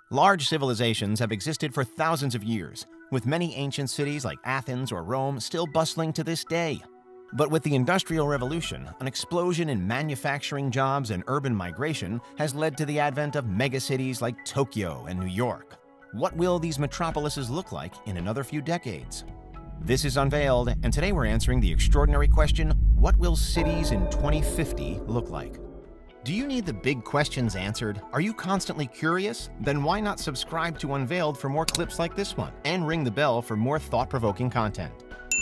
Large civilizations have existed for thousands of years, with many ancient cities like Athens or Rome still bustling to this day. But with the Industrial Revolution, an explosion in manufacturing jobs and urban migration has led to the advent of megacities like Tokyo and New York. What will these metropolises look like in another few decades? This is Unveiled, and today we're answering the extraordinary question, what will cities in 2050 look like? Do you need the big questions answered? Are you constantly curious? Then why not subscribe to Unveiled for more clips like this one, and ring the bell for more thought-provoking content.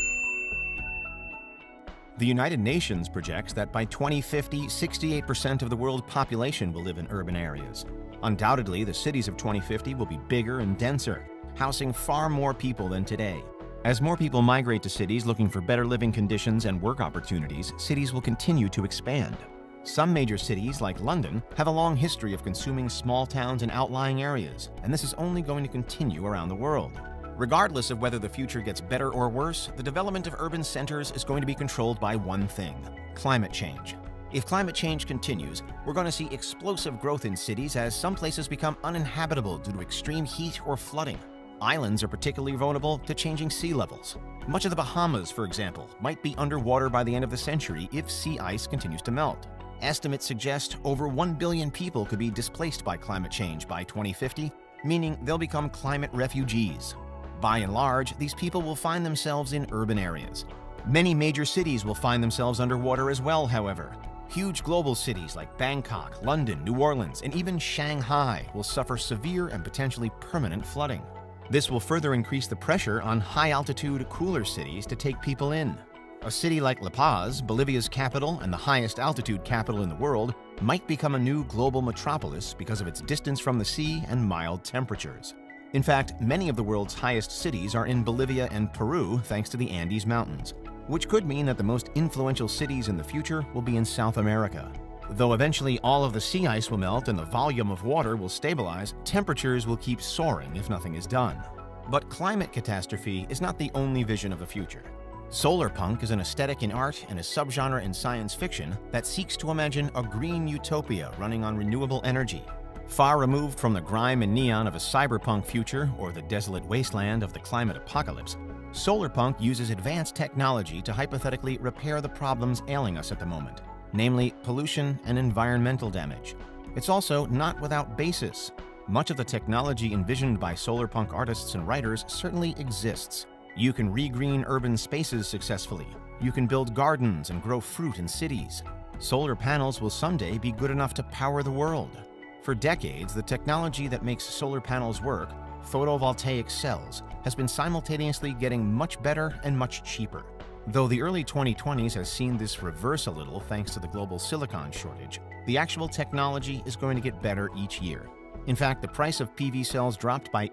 The United Nations projects that by 2050, 68% of the world's population will live in urban areas. Undoubtedly, the cities of 2050 will be bigger and denser, housing far more people than today. As more people migrate to cities looking for better living conditions and work opportunities, cities will continue to expand. Some major cities, like London, have a long history of consuming small towns and outlying areas, and this is only going to continue around the world. Regardless of whether the future gets better or worse, the development of urban centers is going to be controlled by one thing: climate change. If climate change continues, we're going to see explosive growth in cities as some places become uninhabitable due to extreme heat or flooding. Islands are particularly vulnerable to changing sea levels. Much of the Bahamas, for example, might be underwater by the end of the century if sea ice continues to melt. Estimates suggest over 1 billion people could be displaced by climate change by 2050, meaning they'll become climate refugees. By and large, these people will find themselves in urban areas. Many major cities will find themselves underwater as well, however. Huge global cities like Bangkok, London, New Orleans, and even Shanghai will suffer severe and potentially permanent flooding. This will further increase the pressure on high-altitude, cooler cities to take people in. A city like La Paz, Bolivia's capital and the highest altitude capital in the world, might become a new global metropolis because of its distance from the sea and mild temperatures. In fact, many of the world's highest cities are in Bolivia and Peru thanks to the Andes Mountains, which could mean that the most influential cities in the future will be in South America. Though eventually all of the sea ice will melt and the volume of water will stabilize, temperatures will keep soaring if nothing is done. But climate catastrophe is not the only vision of the future. Solarpunk is an aesthetic in art and a subgenre in science fiction that seeks to imagine a green utopia running on renewable energy. Far removed from the grime and neon of a cyberpunk future or the desolate wasteland of the climate apocalypse, solarpunk uses advanced technology to hypothetically repair the problems ailing us at the moment, namely pollution and environmental damage. It's also not without basis. Much of the technology envisioned by solarpunk artists and writers certainly exists. You can regreen urban spaces successfully. You can build gardens and grow fruit in cities. Solar panels will someday be good enough to power the world. For decades, the technology that makes solar panels work, photovoltaic cells, has been simultaneously getting much better and much cheaper. Though the early 2020s has seen this reverse a little thanks to the global silicon shortage, the actual technology is going to get better each year. In fact, the price of PV cells dropped by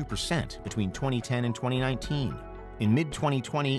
82% between 2010 and 2019. In mid-2020,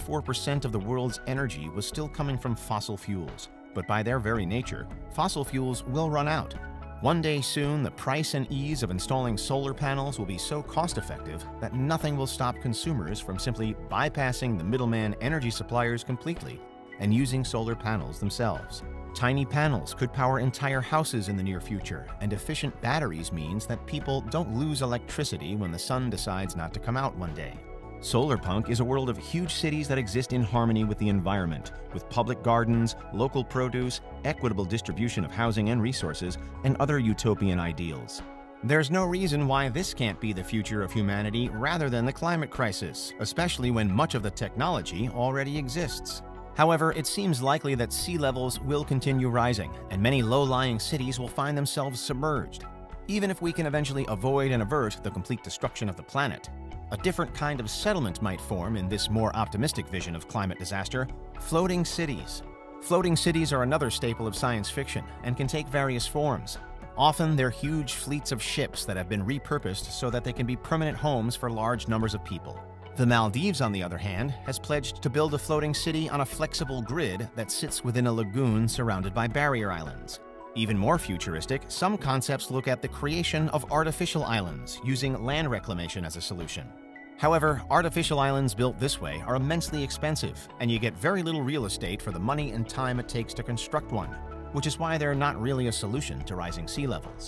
84% of the world's energy was still coming from fossil fuels. But by their very nature, fossil fuels will run out. One day soon, the price and ease of installing solar panels will be so cost-effective that nothing will stop consumers from simply bypassing the middleman energy suppliers completely and using solar panels themselves. Tiny panels could power entire houses in the near future, and efficient batteries means that people don't lose electricity when the sun decides not to come out one day. Solarpunk is a world of huge cities that exist in harmony with the environment, with public gardens, local produce, equitable distribution of housing and resources, and other utopian ideals. There's no reason why this can't be the future of humanity rather than the climate crisis, especially when much of the technology already exists. However, it seems likely that sea levels will continue rising, and many low-lying cities will find themselves submerged. Even if we can eventually avoid and avert the complete destruction of the planet, a different kind of settlement might form in this more optimistic vision of climate disaster: floating cities. Floating cities are another staple of science fiction and can take various forms. Often, they're huge fleets of ships that have been repurposed so that they can be permanent homes for large numbers of people. The Maldives, on the other hand, has pledged to build a floating city on a flexible grid that sits within a lagoon surrounded by barrier islands. Even more futuristic, some concepts look at the creation of artificial islands using land reclamation as a solution. However, artificial islands built this way are immensely expensive, and you get very little real estate for the money and time it takes to construct one, which is why they're not really a solution to rising sea levels.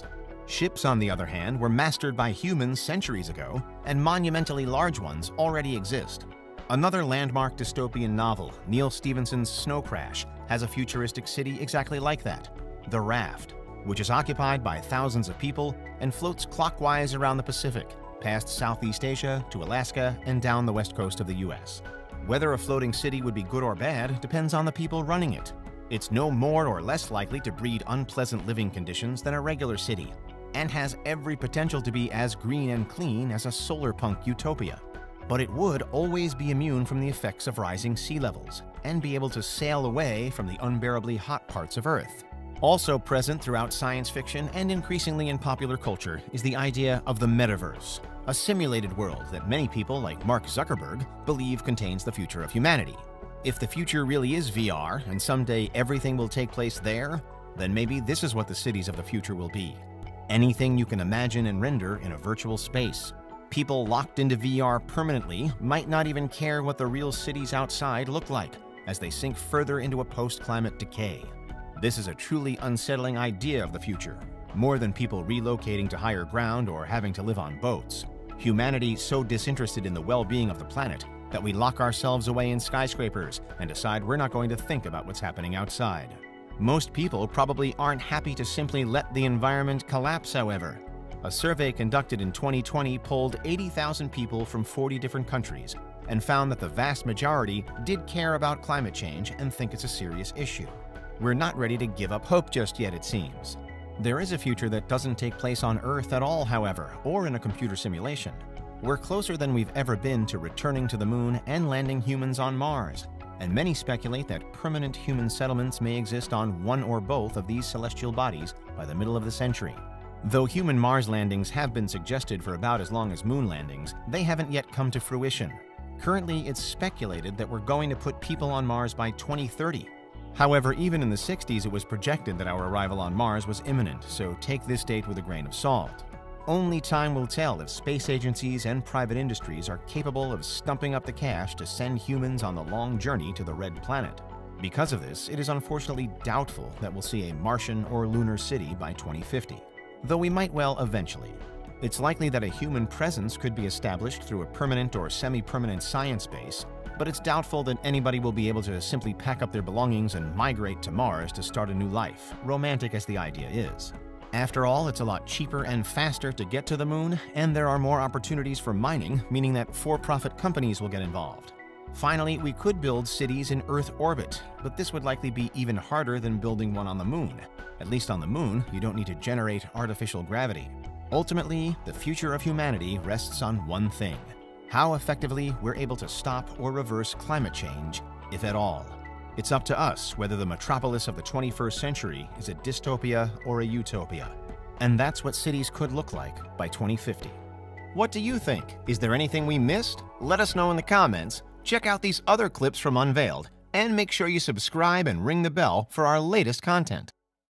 Ships, on the other hand, were mastered by humans centuries ago, and monumentally large ones already exist. Another landmark dystopian novel, Neil Stephenson's Snow Crash, has a futuristic city exactly like that, the Raft, which is occupied by thousands of people and floats clockwise around the Pacific, past Southeast Asia to Alaska and down the west coast of the US. Whether a floating city would be good or bad depends on the people running it. It's no more or less likely to breed unpleasant living conditions than a regular city, and has every potential to be as green and clean as a solar-punk utopia. But it would always be immune from the effects of rising sea levels, and be able to sail away from the unbearably hot parts of Earth. Also present throughout science fiction and increasingly in popular culture is the idea of the Metaverse, a simulated world that many people like Mark Zuckerberg believe contains the future of humanity. If the future really is VR and someday everything will take place there, then maybe this is what the cities of the future will be. Anything you can imagine and render in a virtual space. People locked into VR permanently might not even care what the real cities outside look like as they sink further into a post-climate decay. This is a truly unsettling idea of the future, more than people relocating to higher ground or having to live on boats. Humanity so disinterested in the well-being of the planet that we lock ourselves away in skyscrapers and decide we're not going to think about what's happening outside. Most people probably aren't happy to simply let the environment collapse, however. A survey conducted in 2020 polled 80,000 people from 40 different countries and found that the vast majority did care about climate change and think it's a serious issue. We're not ready to give up hope just yet, it seems. There is a future that doesn't take place on Earth at all, however, or in a computer simulation. We're closer than we've ever been to returning to the moon and landing humans on Mars, and many speculate that permanent human settlements may exist on one or both of these celestial bodies by the middle of the century. Though human Mars landings have been suggested for about as long as moon landings, they haven't yet come to fruition. Currently, it's speculated that we're going to put people on Mars by 2030. However, even in the 60s, it was projected that our arrival on Mars was imminent, so take this date with a grain of salt. Only time will tell if space agencies and private industries are capable of stumping up the cash to send humans on the long journey to the Red Planet. Because of this, it is unfortunately doubtful that we'll see a Martian or lunar city by 2050, though we might well eventually. It's likely that a human presence could be established through a permanent or semi-permanent science base, but it's doubtful that anybody will be able to simply pack up their belongings and migrate to Mars to start a new life, romantic as the idea is. After all, it's a lot cheaper and faster to get to the moon, and there are more opportunities for mining, meaning that for-profit companies will get involved. Finally, we could build cities in Earth orbit, but this would likely be even harder than building one on the moon. At least on the moon, you don't need to generate artificial gravity. Ultimately, the future of humanity rests on one thing: how effectively we're able to stop or reverse climate change, if at all. It's up to us whether the metropolis of the 21st century is a dystopia or a utopia. And that's what cities could look like by 2050. What do you think? Is there anything we missed? Let us know in the comments. Check out these other clips from Unveiled, and make sure you subscribe and ring the bell for our latest content.